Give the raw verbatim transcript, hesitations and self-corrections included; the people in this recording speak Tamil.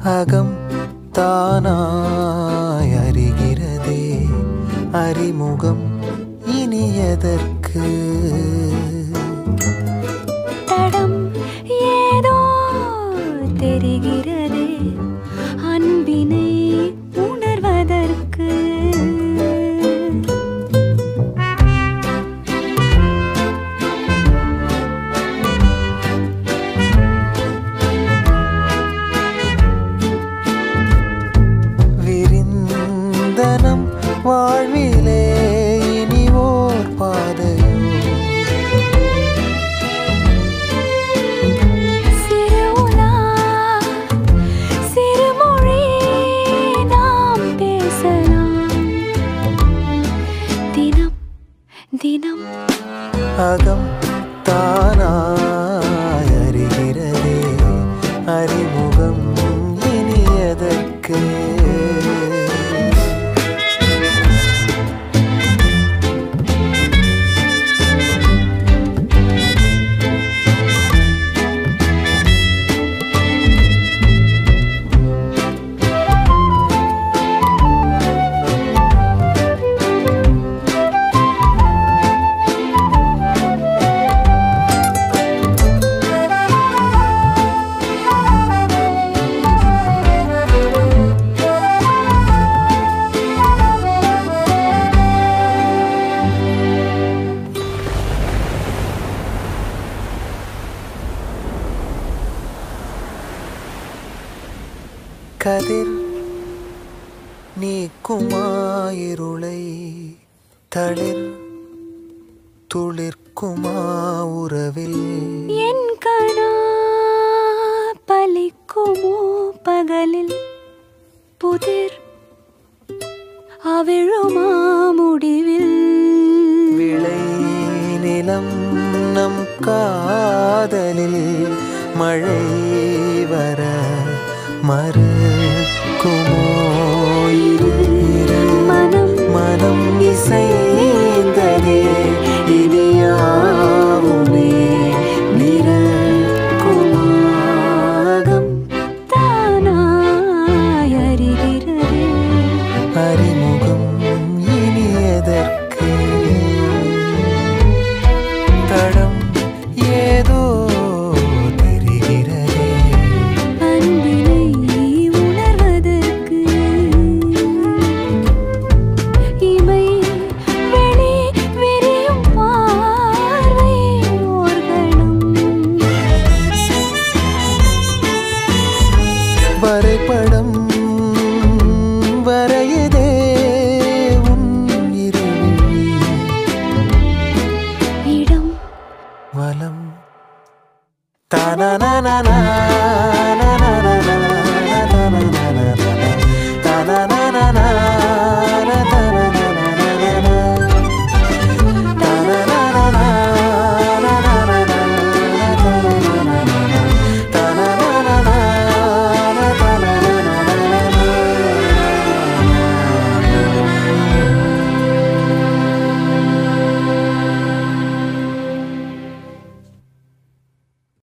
அகம் தானாய் அறிகிறதே அறிமுகம் இனி எதற்கு தடம் ஏதோ தெரிகிறதே அன்பினை உணர்வதற்கு விரிந்தனம் வாழ்விலே இனி ஓர் பாதையோ சிறுவுலா சிறுமொழி நாம் பேசலாம் தினம் தினம் அகம் தானாய் அறிகிறதே அறிமுகம் இனி எதற்கு கதிர் நீக்குமாயிருளை தளிர் துளிர்க்குமா உறவில் என் கணா பலிக்குமோ பகலில் புதிர் அவிழுமா முடிவில் விளை நிலம் நம் காதலில் மழை வர மறுக்குமோ இரு மனம் மனம் இசைந்ததே இனியாவுமே நிறக்குமாகம் தானாய் அறிகிறதே அறிமுகம் இனி எதற்கு தடம் ஏதோ தெரிகிறதே அன்பினை உணர்வதற்கு இமை வெளி விரியும் பார்வை ஓர்கணம் வரைபடம் வரையதே உன் இருவிழி இடம் வலம் தானனனனா